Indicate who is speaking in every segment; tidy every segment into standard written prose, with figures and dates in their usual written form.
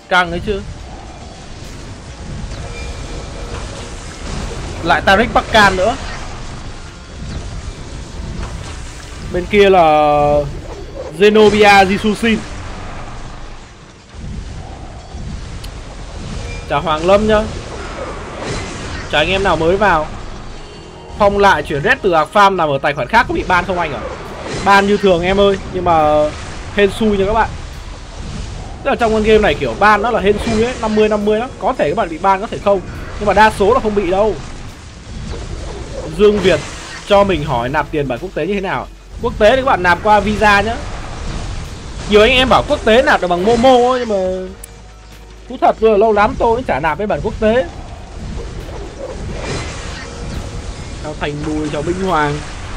Speaker 1: Căng ấy chứ. Lại Tariq Parkan nữa. Bên kia là Zenobia Jisusin. Chào Hoàng Lâm nhá. Chào anh em nào mới vào. Phong lại chuyển red từ Ạc Farm nằm ở tài khoản khác có bị ban không anh ạ? Ban như thường em ơi, nhưng mà hên xui nha các bạn. Tức là trong con game này kiểu ban nó là hên xui ấy, 50-50 đó. Có thể các bạn bị ban, có thể không. Nhưng mà đa số là không bị đâu. Dương Việt cho mình hỏi nạp tiền bản quốc tế như thế nào? Quốc tế thì các bạn nạp qua visa nhá. Nhiều anh em bảo quốc tế nạp được bằng Momo ấy, nhưng mà thú thật rồi, lâu lắm tôi cũng chả nạp với bản quốc tế. Chào Thành Bùi, chào Minh Hoàng.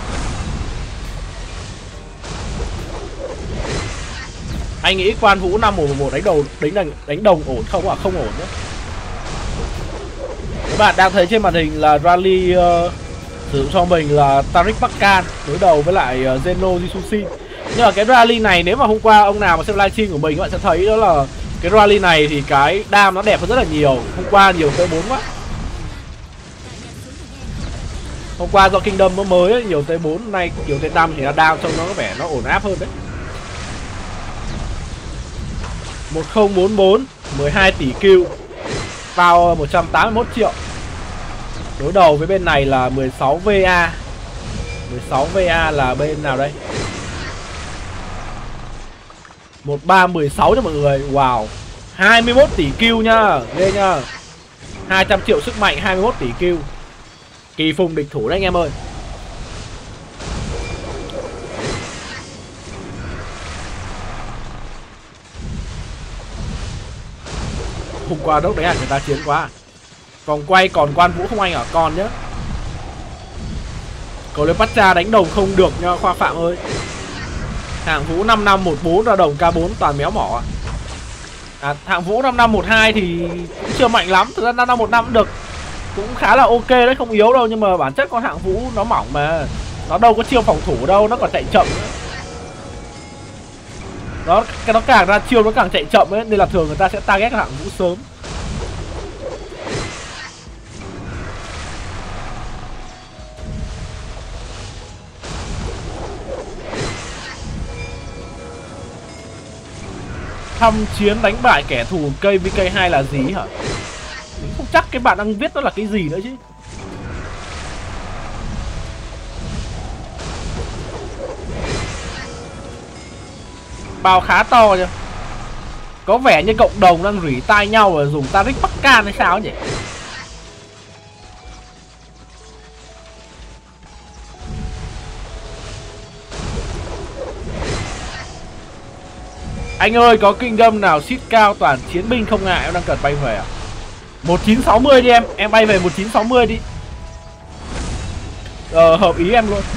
Speaker 1: Anh nghĩ Quan Vũ 5-1-1 đánh đồng ổn không à? Không ổn nhé. Các bạn đang thấy trên màn hình là Rally sử dụng cho mình là Tariq Parkan đối đầu với lại Zeno Jisusin. Nhưng mà cái rally này nếu mà hôm qua ông nào mà xem livestream của mình các bạn sẽ thấy đó là cái rally này thì cái đam nó đẹp hơn rất là nhiều. Hôm qua nhiều T4 quá. Hôm qua do Kingdom nó mới ấy, nhiều T4, nay nhiều T5 thì là đam trông nó có vẻ nó ổn áp hơn đấy. 1044 12 tỷ Q, vào 181 triệu. Đối đầu với bên này là 16 VA. 16 VA là bên nào đây? 1316 cho mọi người. Wow. 21 tỷ Q nhá, ghê nhá. 200 triệu sức mạnh, 21 tỷ Q. Kỳ phùng địch thủ đấy anh em ơi. Hôm qua đốc đấy à, người ta chiến quá. Vòng quay còn Quan Vũ không anh à? Còn nhá. Cleopatra đánh đồng không được nha Khoa Phạm ơi. Hạng Vũ 5514 ra đồng K4 toàn méo mỏ. Hạng Vũ 5512 thì cũng chưa mạnh lắm. Thực ra 5515 cũng được, cũng khá là ok đấy, không yếu đâu. Nhưng mà bản chất con Hạng Vũ nó mỏng mà. Nó đâu có chiêu phòng thủ đâu, nó còn chạy chậm nữa. Nó càng ra chiêu nó càng chạy chậm ấy, nên là thường người ta sẽ target Hạng Vũ sớm. Thăm chiến đánh bại kẻ thù cây VK2 là gì hả? Mình không chắc cái bạn đang viết nó là cái gì nữa chứ. Bao khá to nha. Có vẻ như cộng đồng đang rỉ tai nhau và dùng Tariq Parkan hay sao nhỉ? Anh ơi, có Kingdom nào ship cao toàn chiến binh không ngại, em đang cần bay về à? 1960 đi em bay về 1960 đi. Hợp ý em luôn.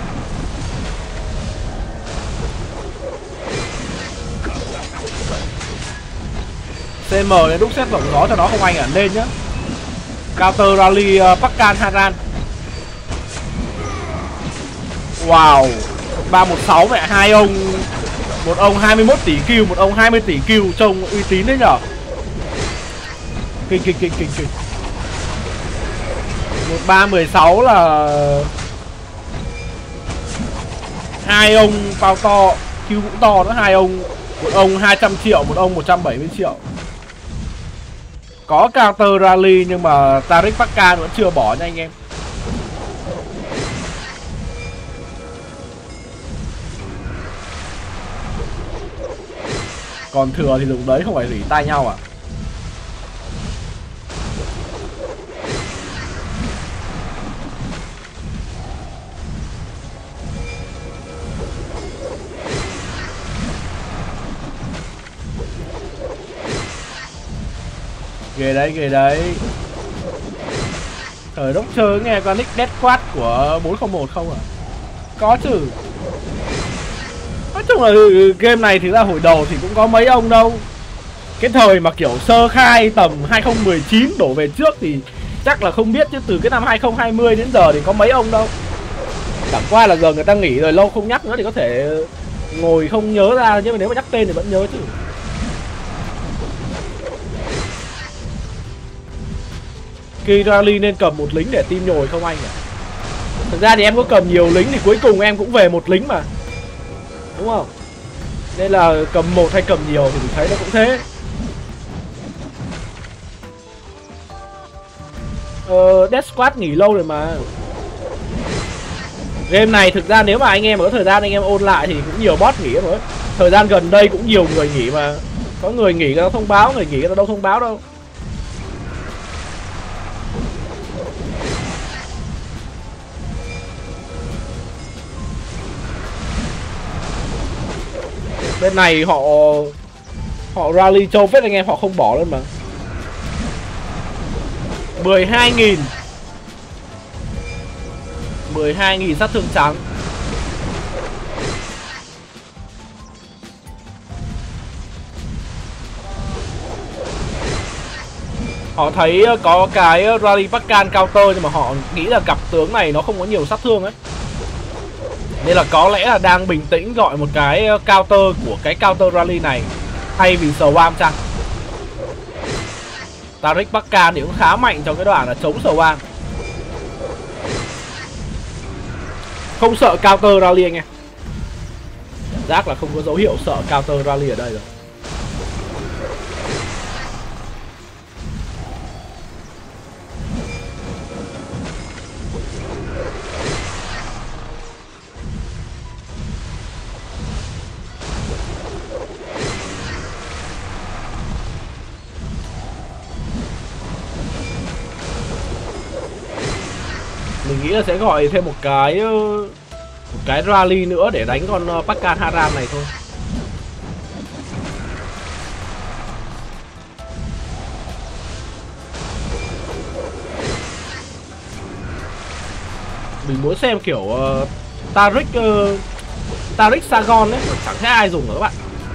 Speaker 1: CM để đúc xét vòng gió cho nó không anh à, lên nhá. Counter rally Parkan Haran. Wow, 316 mẹ, hai ông. Một ông 21 tỷ Q, một ông 20 tỷ Q, trông uy tín đấy nhở. Kinh. 1316 là hai ông phao to, Q cũng to nữa, hai ông. Một ông 200 triệu, một ông 170 triệu. Có counter rally nhưng mà Tariq Parkan vẫn chưa bỏ nha anh em. Còn thừa thì dùng đấy, không phải rỉ tai nhau à. Ghê đấy. Thời đốc chơi nghe con nick Dead Squad của 401 không à? Có chứ. Nói chung là game này thì ra hồi đầu thì cũng có mấy ông đâu. Cái thời mà kiểu sơ khai tầm 2019 đổ về trước thì chắc là không biết, chứ từ cái năm 2020 đến giờ thì có mấy ông đâu. Chẳng qua là giờ người ta nghỉ rồi, lâu không nhắc nữa thì có thể ngồi không nhớ ra, nhưng mà nếu mà nhắc tên thì vẫn nhớ chứ. Kỳ rally nên cầm một lính để team nhồi không anh ạ? Thực ra thì em có cầm nhiều lính thì cuối cùng em cũng về một lính mà, đúng không? Nên là cầm một hay cầm nhiều thì mình thấy nó cũng thế. Death Squad nghỉ lâu rồi mà. Game này thực ra nếu mà anh em có thời gian anh em ôn lại thì cũng nhiều boss nghỉ rồi. Thời gian gần đây cũng nhiều người nghỉ mà. Có người nghỉ người ta thông báo, người nghỉ người ta đâu thông báo đâu. Bên này họ rally châu phết anh em, họ không bỏ luôn mà. 12.000 12.000 sát thương trắng. Họ thấy có cái rally Pakkan counter nhưng mà họ nghĩ là cặp tướng này nó không có nhiều sát thương ấy. Nên là có lẽ là đang bình tĩnh gọi một cái counter của cái counter rally này thay vì Swarm chăng. Taric Pakkan thì cũng khá mạnh trong cái đoạn là chống Swarm. Không sợ counter rally anh em. Cảm giác là không có dấu hiệu sợ counter rally ở đây rồi. Mình nghĩ là sẽ gọi thêm một cái rally nữa để đánh con Pakkan Haram này thôi. Mình muốn xem kiểu Taric Sargon ấy, chẳng thấy ai dùng nữa các bạn.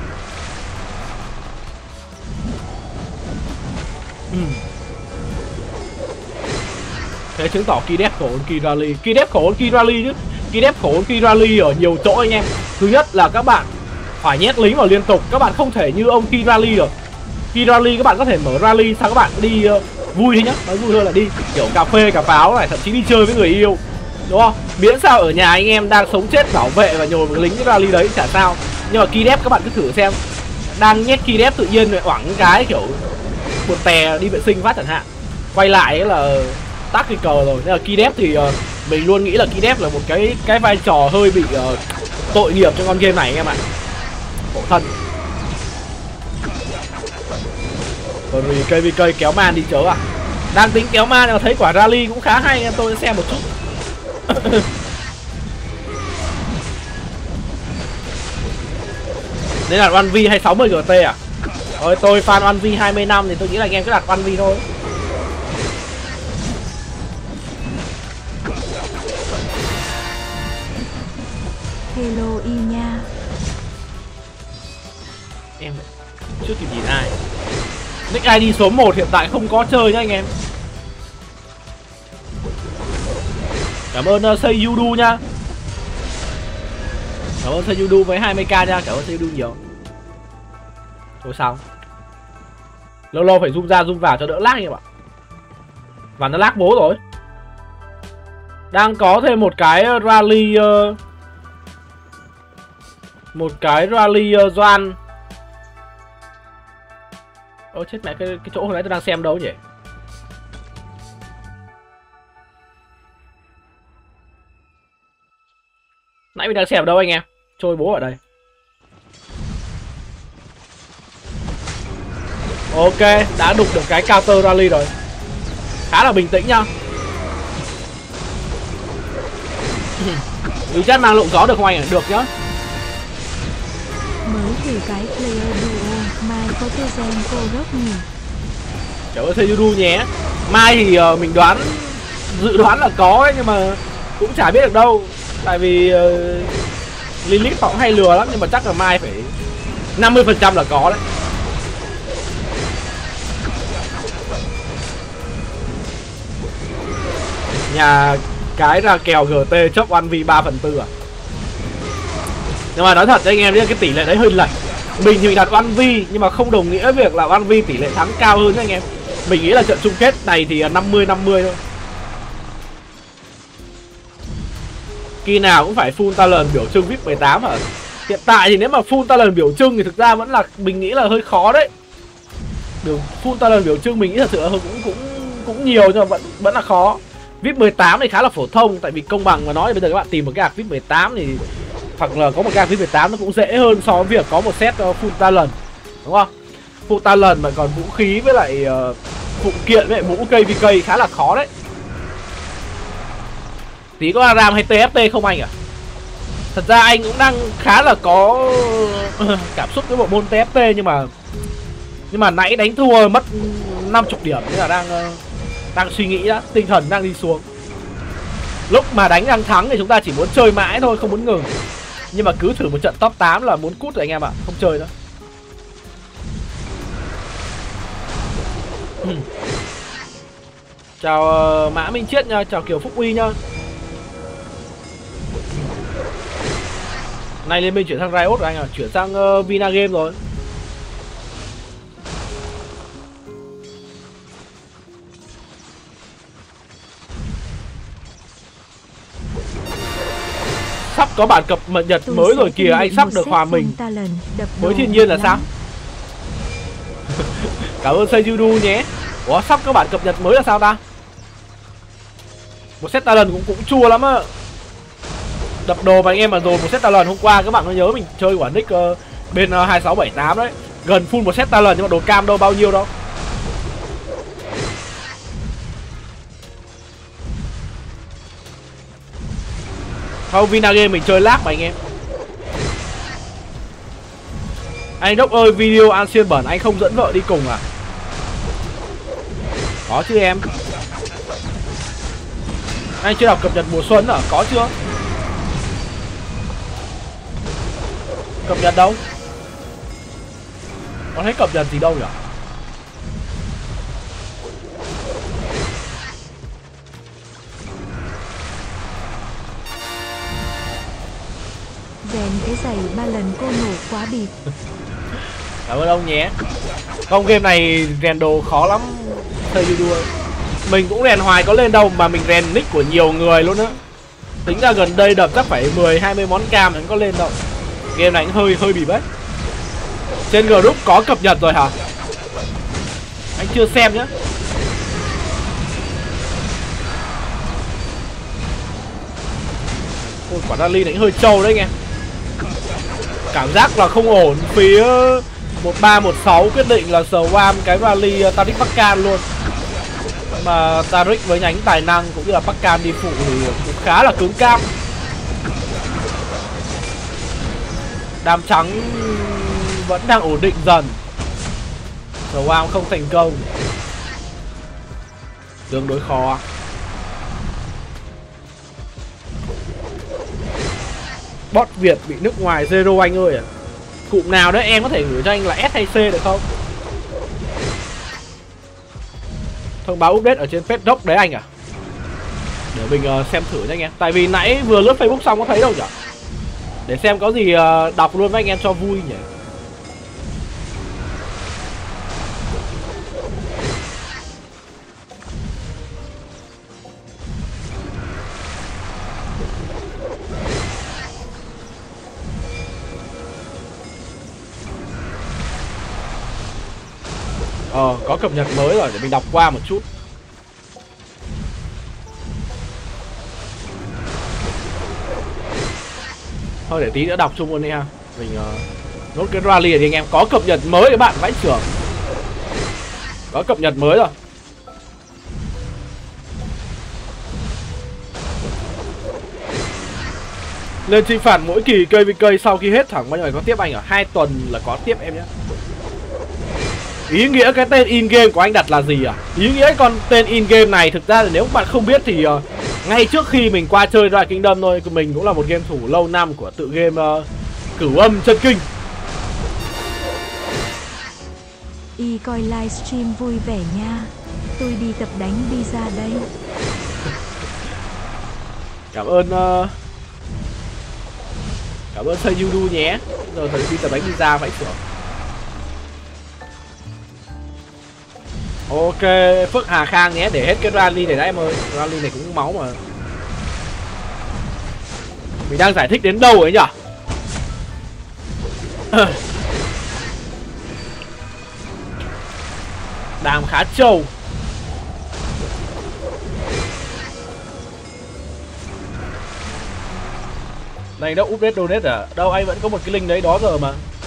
Speaker 1: Thế chứng tỏ Kidep khổ hơn Kirali. Kidep khổ hơn Kirali chứ. Kidep khổ hơn Kirali ở nhiều chỗ anh em. Thứ nhất là các bạn phải nhét lính vào liên tục. Các bạn không thể như ông Kirali được. Kirali các bạn có thể mở rally sao các bạn đi vui thế nhá. Nói vui hơn là đi kiểu cà phê, cà pháo này, thậm chí đi chơi với người yêu, đúng không? Miễn sao ở nhà anh em đang sống chết bảo vệ và nhồi một lính cái rally đấy chả sao. Nhưng mà Kidep các bạn cứ thử xem. Đang nhét Kidep tự nhiên oảng cái kiểu một tè đi vệ sinh phát chẳng hạn. Quay lại ấy là tắc cái cờ rồi. Nên là Kidep thì mình luôn nghĩ là Kidep là một cái vai trò hơi bị tội nghiệp trong con game này anh em ạ. Khổ thân. Còn vì KVK kéo man đi chớ à. Đang tính kéo man nhưng mà thấy quả rally cũng khá hay nên tôi sẽ xem một chút. Đấy là 1V hay 60 GT à? Ôi tôi fan 1V 20 năm thì tôi nghĩ là anh em cứ đặt 1V thôi.
Speaker 2: Hello y nha.
Speaker 1: Em chưa kịp nhìn ai. Nick ID số 1 hiện tại không có chơi nhá anh em. Cảm ơn Seiyudu nha. Cảm ơn Seiyudu với 20k nha. Cảm ơn Seiyudu nhiều. Thôi sao? Lâu lâu phải zoom ra zoom vào cho đỡ lag anh em ạ. Và nó lag bố rồi. Đang có thêm một cái rally Doan. Ôi chết mẹ, cái chỗ hồi nãy tôi đang xem đâu nhỉ? Nãy mình đang xem ở đâu anh em? Trôi bố ở đây. Ok, đã đục được cái counter rally rồi. Khá là bình tĩnh nha. Vì chắc mang lộn gió được không anh ạ? Được nhá.
Speaker 2: Mới thử cái player duo, mai có cái gen cô rốc nhỉ?
Speaker 1: Cảm ơn Seiyudu nhé. Mai thì mình dự đoán là có ấy, nhưng mà cũng chả biết được đâu. Tại vì Lilith họ cũng hay lừa lắm, nhưng mà chắc là mai phải 50% là có đấy. Nhà cái ra kèo GT chốc 1v 3/4 à? Nhưng mà nói thật với anh em, cái tỷ lệ đấy hơi lệch. Mình thì mình đặt 1v nhưng mà không đồng nghĩa việc là 1v tỷ lệ thắng cao hơn nha anh em. Mình nghĩ là trận chung kết này thì 50-50 thôi. Kỳ nào cũng phải full talent biểu trưng VIP 18 hả? Hiện tại thì nếu mà full talent biểu trưng thì thực ra vẫn là mình nghĩ là hơi khó đấy. Full talent biểu trưng mình nghĩ thật sự là cũng nhiều nhưng mà vẫn là khó. VIP 18 thì khá là phổ thông, tại vì công bằng mà nói bây giờ các bạn tìm một cái ạc VIP 18 thì hoặc là có một cái ạc VIP 18 nó cũng dễ hơn so với việc có một set full talent, đúng không? Full talent mà còn vũ khí với lại phụ kiện với lại mũ KVK khá là khó đấy. Tí có ARAM hay TFT không anh à? Thật ra anh cũng đang khá là có cảm xúc với bộ môn TFT, nhưng mà nãy đánh thua mất 50 điểm nên là đang suy nghĩ đó, tinh thần đang đi xuống. Lúc mà đánh đang thắng thì chúng ta chỉ muốn chơi mãi thôi, không muốn ngừng. Nhưng mà cứ thử một trận top 8 là muốn cút rồi anh em ạ, không chơi nữa. Chào Mã Minh Chiết nha, chào Kiều Phúc Uy nha. Nay Liên Minh chuyển sang Riot rồi anh à, chuyển sang Vina Game rồi. Sắp có bản cập nhật mới rồi kìa, anh sắp được hòa mình với thiên nhiên là sao? Cảm ơn Seijudu nhé. Ủa sắp có bản cập nhật mới là sao ta? Một set talent cũng chua lắm á. Đập đồ mà anh em mà rồi một set talent hôm qua các bạn có nhớ mình chơi quả nick bên 2678 đấy. Gần full một set talent nhưng mà đồ cam đâu bao nhiêu đâu. Không, Vinagame mình chơi lag mà anh em. Anh Đốc ơi, video ăn xiên bẩn anh không dẫn vợ đi cùng à? Có chứ em. Anh chưa đọc cập nhật mùa xuân à? Có chưa? Cập nhật đâu? Có thấy cập nhật gì đâu nhỉ?
Speaker 2: Rèn cái giày 3 lần cô nổ quá bịp.
Speaker 1: Cảm ơn ông nhé. Không, game này rèn đồ khó lắm. Thầy đua mình cũng rèn hoài có lên đâu, mà mình rèn nick của nhiều người luôn á. Tính ra gần đây đập chắc phải 10-20 món cam vẫn có lên đâu. Game này cũng hơi bịp ấy. Trên group có cập nhật rồi hả? Anh chưa xem nhá. Ôi, quả rally này hơi trâu đấy nghe. Cảm giác là không ổn. Phía 1316 quyết định là swam cái rally Tariq Pakkan luôn. Mà Tariq với nhánh tài năng cũng như là Pakkan đi phụ thì cũng khá là cứng cáp. Đám trắng vẫn đang ổn định dần. Swam không thành công, tương đối khó. Bot Việt bị nước ngoài zero anh ơi à. Cụm nào đấy em có thể gửi cho anh là S hay C được không? Thông báo update ở trên Petdock đấy anh à? Để mình xem thử cho anh em. Tại vì nãy vừa lướt Facebook xong có thấy đâu nhỉ? Để xem có gì đọc luôn với anh em cho vui nhỉ. Có cập nhật mới rồi, để mình đọc qua một chút. Thôi để tí nữa đọc chung luôn đi ha. Mình nốt cái rally thì anh em. Có cập nhật mới các bạn vãi trưởng. Có cập nhật mới rồi. Lên chinh phạt mỗi kỳ KVK sau khi hết thẳng bao nhiêu ngày có tiếp anh ở 2 tuần là có tiếp em nhé. Ý nghĩa cái tên in game của anh đặt là gì à? Ý nghĩa con tên in game này thực ra là nếu bạn không biết thì ngay trước khi mình qua chơi Rise Kingdom thôi, mình cũng là một game thủ lâu năm của tự game Cửu Âm Chân Kinh.
Speaker 2: Y coi livestream vui vẻ nha. Tôi đi tập đánh pizza đây.
Speaker 1: Cảm ơn Seijudu nhé. Rồi thời đi tập đánh pizza phải sửa. Ok, Phước Hà Khang nhé, để hết cái rally này đã em ơi. Rally này cũng máu mà. Mình đang giải thích đến đâu ấy nhỉ? Đàm khá trâu. Đây đâu, update donate à? Đâu, anh vẫn có một cái link đấy đó giờ mà.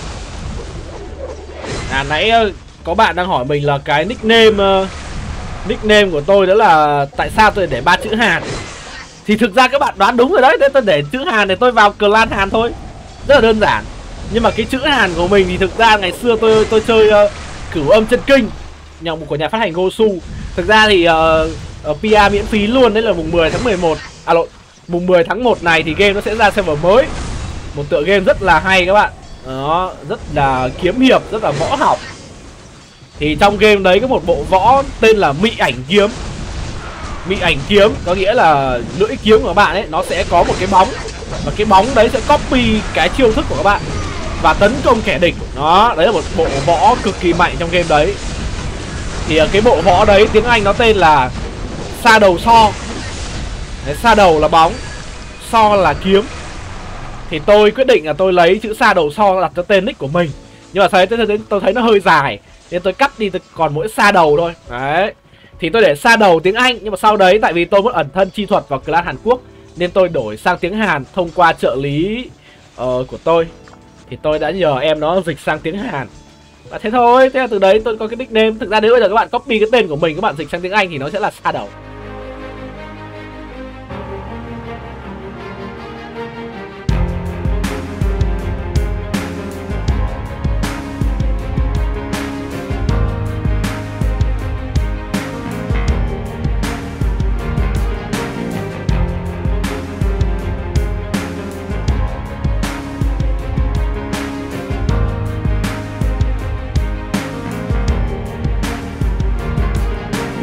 Speaker 1: Nãy có bạn đang hỏi mình là cái nickname của tôi đó là tại sao tôi để 3 chữ Hàn. Thì thực ra các bạn đoán đúng rồi đấy, tôi để chữ Hàn để tôi vào clan Hàn thôi. Rất là đơn giản. Nhưng mà cái chữ Hàn của mình thì thực ra ngày xưa tôi chơi Cửu Âm Chân Kinh nhằm của nhà phát hành Gosu. Thực ra thì PR miễn phí luôn, đấy là mùng 10 tháng 11. À lộn, mùng 10 tháng 1 này thì game nó sẽ ra server mới. Một tựa game rất là hay các bạn. Đó, rất là kiếm hiệp, rất là võ học. Thì trong game đấy có một bộ võ tên là Mị Ảnh Kiếm. Mị Ảnh Kiếm có nghĩa là lưỡi kiếm của các bạn ấy nó sẽ có một cái bóng, và cái bóng đấy sẽ copy cái chiêu thức của các bạn và tấn công kẻ địch. Đó, đấy là một bộ võ cực kỳ mạnh trong game đấy. Thì cái bộ võ đấy tiếng Anh nó tên là Sa Đầu So. Đấy, sa đầu là bóng, so là kiếm. Thì tôi quyết định là tôi lấy chữ Sa Đầu So đặt cho tên nick của mình. Nhưng mà tôi thấy nó hơi dài nên tôi cắt đi còn mỗi Sa Đầu thôi. Đấy. Thì tôi để Sa Đầu tiếng Anh, nhưng mà sau đấy tại vì tôi muốn ẩn thân chi thuật vào clan Hàn Quốc nên tôi đổi sang tiếng Hàn thông qua trợ lý của tôi. Thì tôi đã nhờ em nó dịch sang tiếng Hàn. Và thế thôi, thế là từ đấy tôi có cái nickname. Thực ra nếu bây giờ các bạn copy cái tên của mình, các bạn dịch sang tiếng Anh thì nó sẽ là Sa Đầu.